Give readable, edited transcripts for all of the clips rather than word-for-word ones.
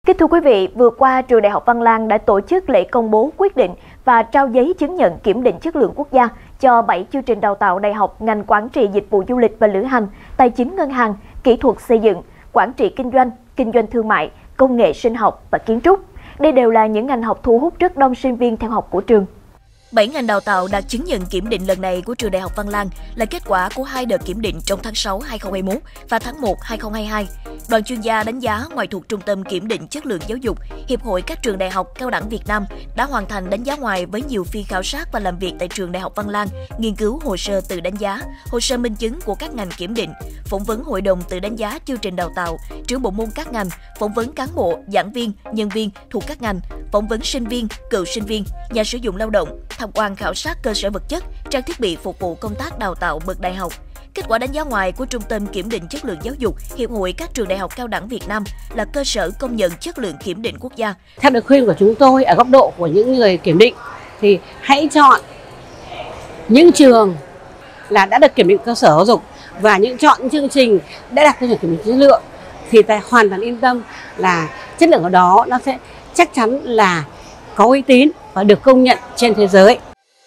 Kính thưa quý vị, vừa qua Trường Đại học Văn Lang đã tổ chức lễ công bố quyết định và trao giấy chứng nhận kiểm định chất lượng quốc gia cho 7 chương trình đào tạo đại học ngành quản trị dịch vụ du lịch và lữ hành, tài chính ngân hàng, kỹ thuật xây dựng, quản trị kinh doanh thương mại, công nghệ sinh học và kiến trúc. Đây đều là những ngành học thu hút rất đông sinh viên theo học của trường. 7 ngành đào tạo đạt chứng nhận kiểm định lần này của Trường Đại học Văn Lang là kết quả của 2 đợt kiểm định trong tháng 6 2021 và tháng 1 2022. Đoàn chuyên gia đánh giá ngoài thuộc Trung tâm Kiểm định Chất lượng Giáo dục, Hiệp hội các trường đại học cao đẳng Việt Nam đã hoàn thành đánh giá ngoài với nhiều phiên khảo sát và làm việc tại Trường Đại học Văn Lang, nghiên cứu hồ sơ tự đánh giá, hồ sơ minh chứng của các ngành kiểm định, phỏng vấn hội đồng tự đánh giá chương trình đào tạo, trưởng bộ môn các ngành, phỏng vấn cán bộ, giảng viên, nhân viên thuộc các ngành, phỏng vấn sinh viên, cựu sinh viên, nhà sử dụng lao động, tham quan khảo sát cơ sở vật chất, trang thiết bị phục vụ công tác đào tạo bậc đại học. Kết quả đánh giá ngoài của Trung tâm Kiểm định Chất lượng Giáo dục, Hiệp hội các trường đại học cao đẳng Việt Nam là cơ sở công nhận chất lượng kiểm định quốc gia. Theo lời khuyên của chúng tôi ở góc độ của những người kiểm định thì hãy chọn những trường là đã được kiểm định cơ sở giáo dục và chọn chương trình đã đạt tiêu chuẩn kiểm định chất lượng thì ta hoàn toàn yên tâm là chất lượng ở đó nó sẽ chắc chắn là có uy tín và được công nhận trên thế giới.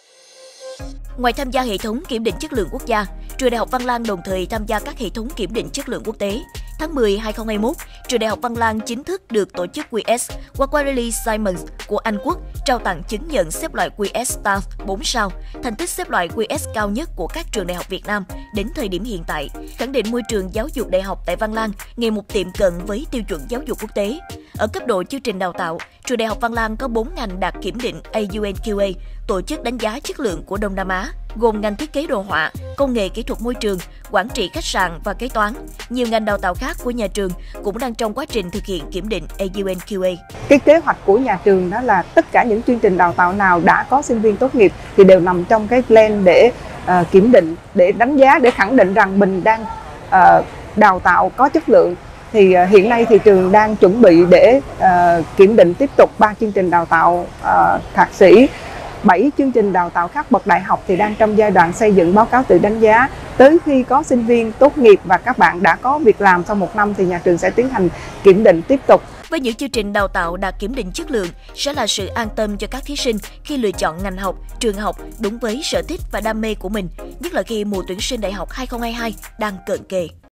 Ngoài tham gia hệ thống kiểm định chất lượng quốc gia, Trường Đại học Văn Lang đồng thời tham gia các hệ thống kiểm định chất lượng quốc tế. Tháng 10 2021, Trường Đại học Văn Lang chính thức được tổ chức QS Quarterly Simmons của Anh Quốc trao tặng chứng nhận xếp loại QS Staff 4 sao, thành tích xếp loại QS cao nhất của các trường đại học Việt Nam đến thời điểm hiện tại, khẳng định môi trường giáo dục đại học tại Văn Lang ngày một tiệm cận với tiêu chuẩn giáo dục quốc tế. Ở cấp độ chương trình đào tạo, Trường Đại học Văn Lang có 4 ngành đạt kiểm định AUNQA, tổ chức đánh giá chất lượng của Đông Nam Á, gồm ngành thiết kế đồ họa, công nghệ kỹ thuật môi trường, quản trị khách sạn và kế toán. Nhiều ngành đào tạo khác của nhà trường cũng đang trong quá trình thực hiện kiểm định AUNQA. Cái kế hoạch của nhà trường đó là tất cả những chương trình đào tạo nào đã có sinh viên tốt nghiệp thì đều nằm trong cái plan để kiểm định, để đánh giá, để khẳng định rằng mình đang đào tạo có chất lượng. Thì hiện nay thì trường đang chuẩn bị để kiểm định tiếp tục 3 chương trình đào tạo thạc sĩ, 7 chương trình đào tạo khác bậc đại học thì đang trong giai đoạn xây dựng báo cáo tự đánh giá. Tới khi có sinh viên tốt nghiệp và các bạn đã có việc làm sau 1 năm thì nhà trường sẽ tiến hành kiểm định tiếp tục. Với những chương trình đào tạo đạt kiểm định chất lượng sẽ là sự an tâm cho các thí sinh khi lựa chọn ngành học, trường học đúng với sở thích và đam mê của mình, nhất là khi mùa tuyển sinh đại học 2022 đang cận kề.